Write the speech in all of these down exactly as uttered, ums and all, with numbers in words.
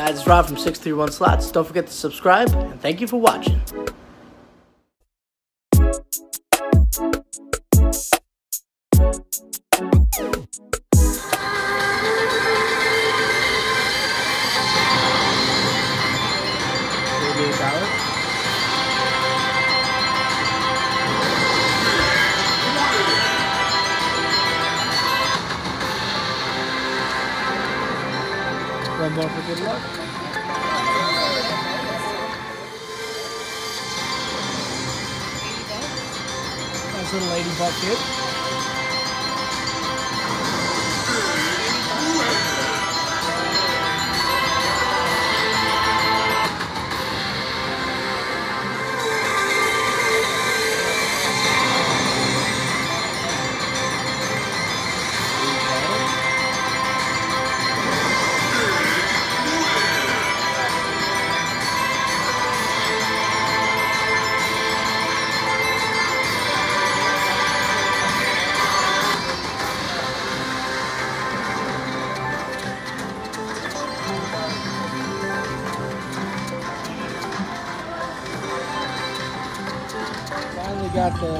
guys, it's Rob from six three one Slots. Don't forget to subscribe, and thank you for watching. One more for good luck. Nice little ladybug kid. Finally got the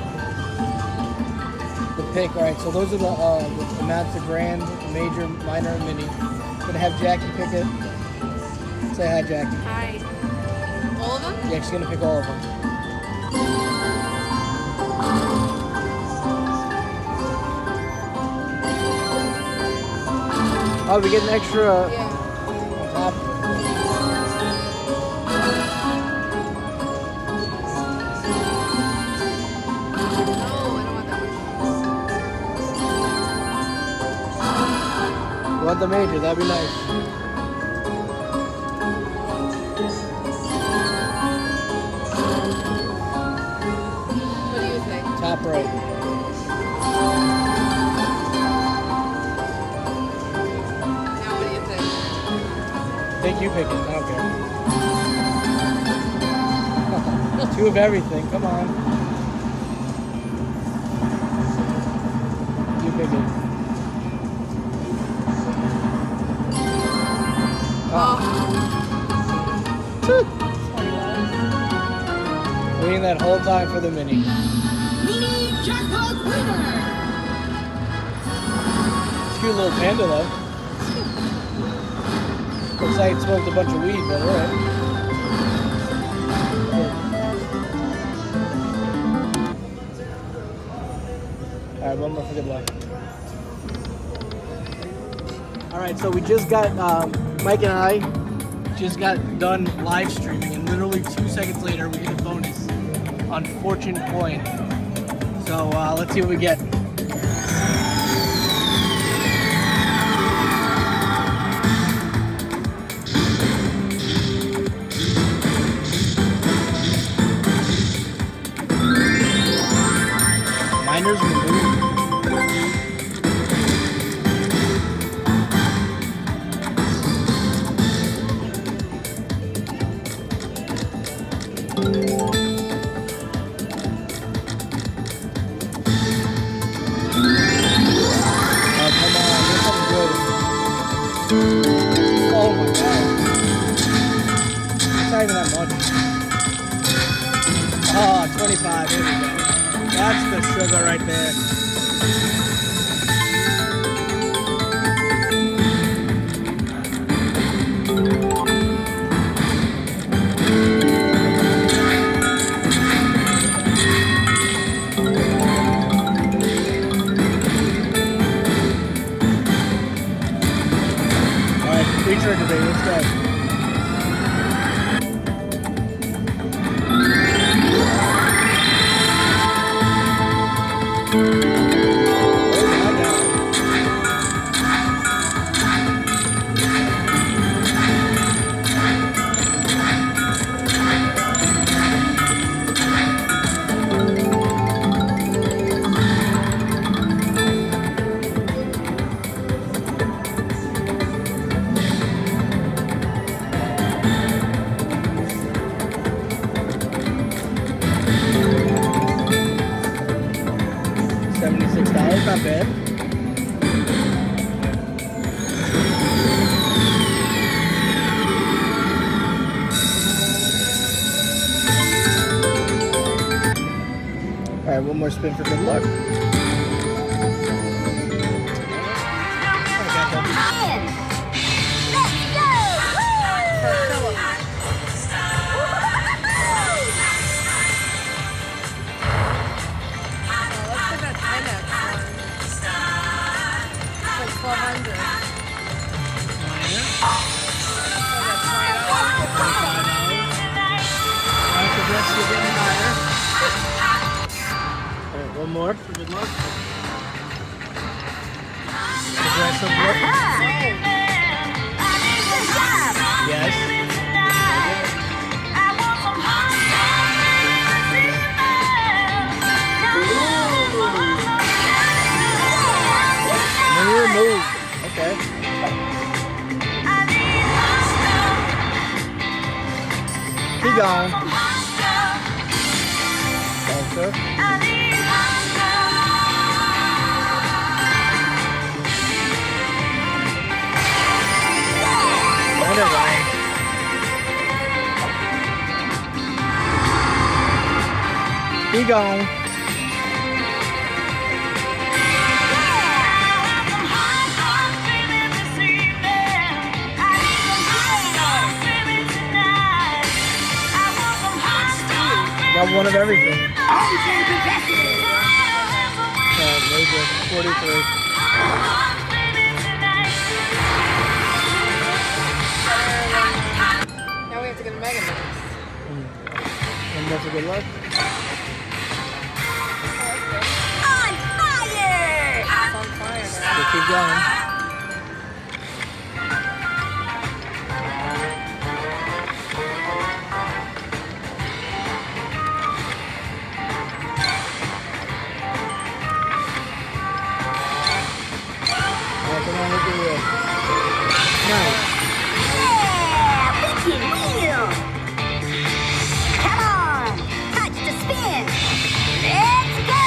the pick. All right, so those are the, uh, the amounts of grand, major, minor, and mini. Gonna have Jackie pick it. Say hi, Jackie. Hi. All of them? Yeah, she's gonna pick all of them. Oh, we get an extra. Yeah. Top. You want the major? That'd be nice. What do you think? Top right. Now what do you think? Think you pick it. I don't care. Two of everything. Come on. You pick it. Oh. Waiting that whole time for the mini. Mini jackpot winner! Cute little panda though. Looks like it smoked a bunch of weed, but alright. Alright, one more for good luck. Alright, so we just got, um, Mike and I just got done live streaming, and literally two seconds later we get a bonus on Fortune Coin. So uh, let's see what we get. Miners removed. Oh my god. It's not even that much. Oh, twenty-five. Here we go. That's the sugar right there. Alright, free trigger baby, let's go. seventy-six dollars, not bad. Alright, one more spin for good luck. Alright, one more for good luck. Aggressive look. Yes. Mirror move. Okay. Keep going. Okay. Keep going. Got one of everything. Uh, major forty-three. Now we have to get a Mega Mix. Mm. And that's a good luck. On fire! It's on fire now. So keep going. Come on with the wheel. Nice. Yeah! Wicked wheel! Come on! Touch the spin! Let's go!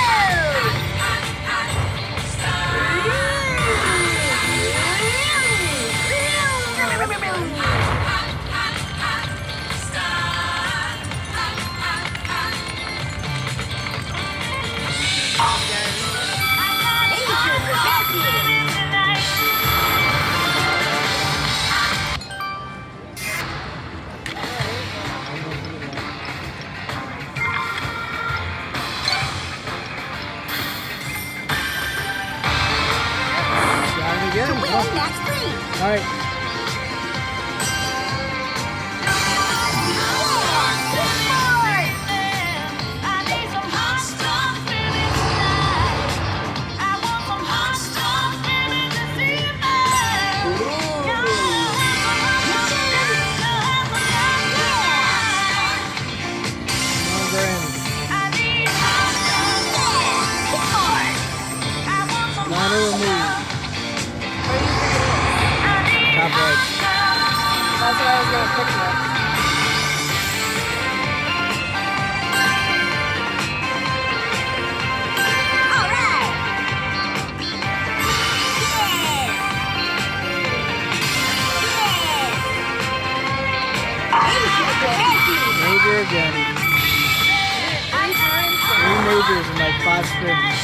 Again. Win match three! All right. Minor remove. Top right. That's what I was gonna pick next. All right! Yeah! Major again. Three majors in like five spins.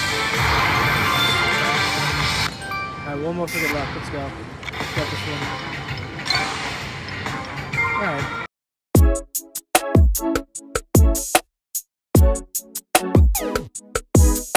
Alright, one more for good luck. Let's go. Let's get this one. Alright.